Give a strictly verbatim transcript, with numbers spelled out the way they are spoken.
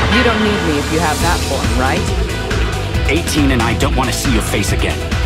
You don't need me if you have that form, right? eighteen and I don't want to see your face again.